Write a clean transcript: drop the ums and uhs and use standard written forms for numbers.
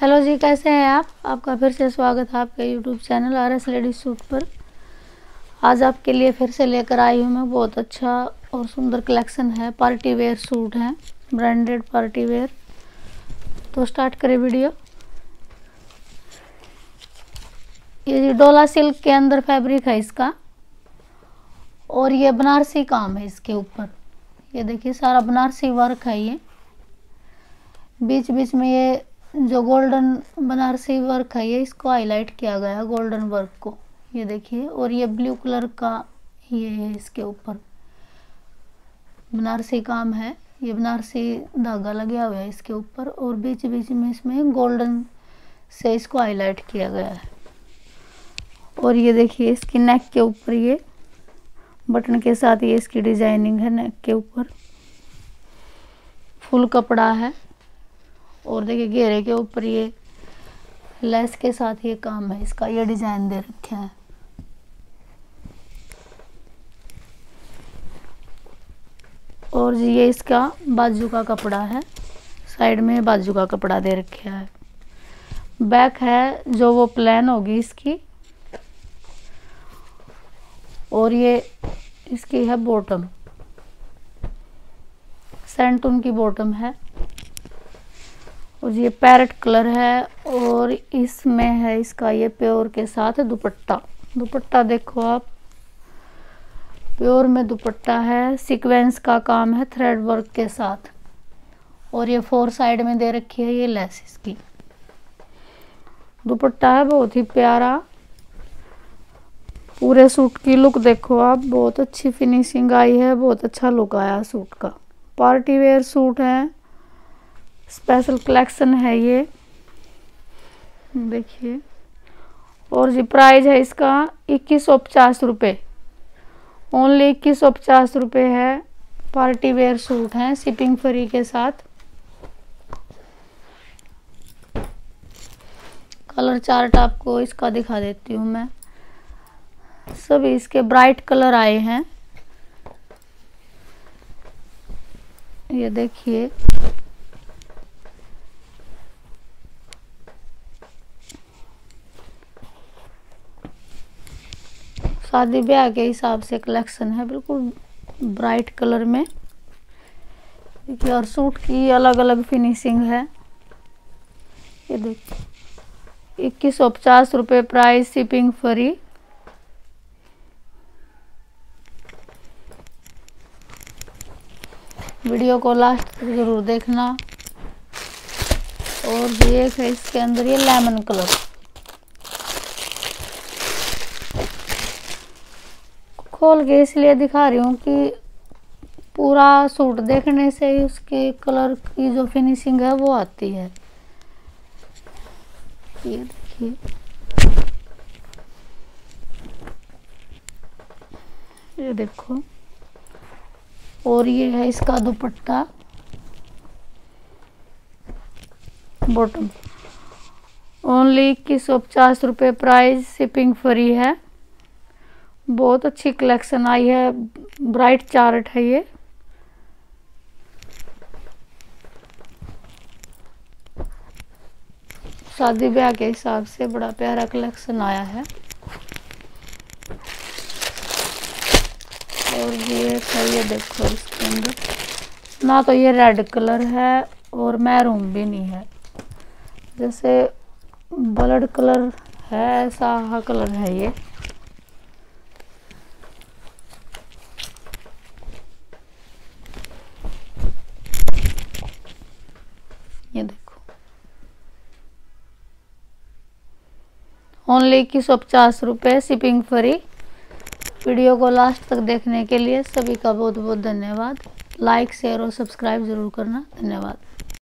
Hello जी, कैसे हैं आप? आपका फिर से स्वागत है आपके YouTube channel RS ladies suit पर। आज आपके लिए फिर से लेकर आई हूँ मैं बहुत अच्छा और सुंदर कलेक्शन है। पार्टी वेयर सूट हैं, ब्रांडेड पार्टी वेयर। तो स्टार्ट करें वीडियो। ये जी डोला सिल्क के अंदर फैब्रिक है इसका, और ये बनारसी काम है इसके ऊपर। ये देखिए सारा बनारसी वर्क है। ये बीच बीच में ये जो गोल्डन बनारसी वर्क है, ये इसको हाईलाइट किया गया है गोल्डन वर्क को। ये देखिए, और ये ब्लू कलर का ये है इसके ऊपर बनारसी काम है। ये बनारसी धागा लगा हुआ है इसके ऊपर, और बीच बीच में इसमें गोल्डन से इसको हाईलाइट किया गया है। और ये देखिए इसकी नेक के ऊपर ये बटन के साथ ये इसकी डिजाइनिंग है। नेक के ऊपर फुल कपड़ा है, और देखिए घेरे के ऊपर ये लेस के साथ ये काम है इसका। ये डिजाइन दे रखे हैं। और ये इसका बाजू का कपड़ा है, साइड में बाजू का कपड़ा दे रखा है। बैक है जो वो प्लेन होगी इसकी, और ये इसकी है बॉटम, सैंटून की बॉटम है। और ये पैरेट कलर है, और इसमें है इसका ये प्योर के साथ दुपट्टा। दुपट्टा देखो आप, प्योर में दुपट्टा है, सीक्वेंस का काम है थ्रेड वर्क के साथ। और ये 4 साइड में दे रखी है ये लेस इसकी। दुपट्टा है बहुत ही प्यारा। पूरे सूट की लुक देखो आप, बहुत अच्छी फिनिशिंग आई है, बहुत अच्छा लुक आया सूट का। पार्टी वेयर सूट है, स्पेशल कलेक्शन है ये, देखिए। और जी प्राइस है इसका 2150 रुपये, ओनली 2150 रुपये है। पार्टी वेयर सूट है, शिपिंग फ्री के साथ। कलर चार्ट आपको इसका दिखा देती हूँ मैं। सभी इसके ब्राइट कलर आए हैं। ये देखिए, शादी ब्याह के हिसाब से कलेक्शन है, बिल्कुल ब्राइट कलर में। देखिए, और सूट की अलग अलग फिनिशिंग है। ये देखिए 2150 रुपये प्राइस, शिपिंग फ्री। वीडियो को लास्ट तक जरूर देखना। और भी एक है इसके अंदर ये लेमन कलर, खोल के इसलिए दिखा रही हूँ कि पूरा सूट देखने से ही उसके कलर की जो फिनिशिंग है वो आती है। ये देखिए, ये देखो। और ये है इसका दुपट्टा, बॉटम। ओनली 2150 रुपये प्राइस, शिपिंग फ्री है। बहुत अच्छी कलेक्शन आई है, ब्राइट चार्ट है ये। शादी ब्याह के हिसाब से बड़ा प्यारा कलेक्शन आया है। और ये देखो, इसके अंदर ना तो ये रेड कलर है और मैरून भी नहीं है, जैसे ब्लड कलर है ऐसा कलर है ये। ये देखो, ओनली 2150 रुपये, शिपिंग फ्री। वीडियो को लास्ट तक देखने के लिए सभी का बहुत बहुत धन्यवाद। लाइक, शेयर और सब्सक्राइब जरूर करना। धन्यवाद।